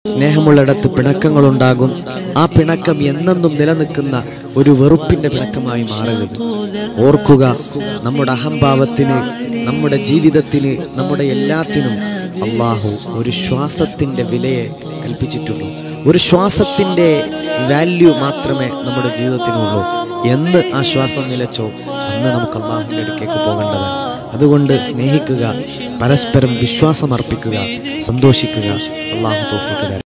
സ്നേഹമുള്ളിടത്ത് പിണക്കങ്ങളുണ്ടാകും. ആ പിണക്കം എന്നെന്നും നിലനിൽക്കുന്ന ഒരു വെറുപ്പിന്റെ പിണക്കമായി മാറരുത്. ഓർക്കുക, നമ്മുടെ അഹംഭാവത്തിന്, നമ്മുടെ ജീവിതത്തിന്, നമ്മുടെ എല്ലാത്തിനും അള്ളാഹു ഒരു ശ്വാസത്തിന്റെ വിലയെ കൽപ്പിച്ചിട്ടുള്ളൂ. ഒരു ശ്വാസത്തിന്റെ വാല്യൂ മാത്രമേ നമ്മുടെ ജീവിതത്തിനുള്ളൂ. എന്ന് ആ ശ്വാസം നിലച്ചോ അന്ന് നമുക്ക് അള്ളാഹുവിൻ്റെ അടുക്കേക്ക് പോകേണ്ടതാണ്. അതുകൊണ്ട് സ്നേഹിക്കുക, പരസ്പരം വിശ്വാസമർപ്പിക്കുക, സന്തോഷിക്കുക. അള്ളാഹു തൗഫീഖ് തരട്ടെ.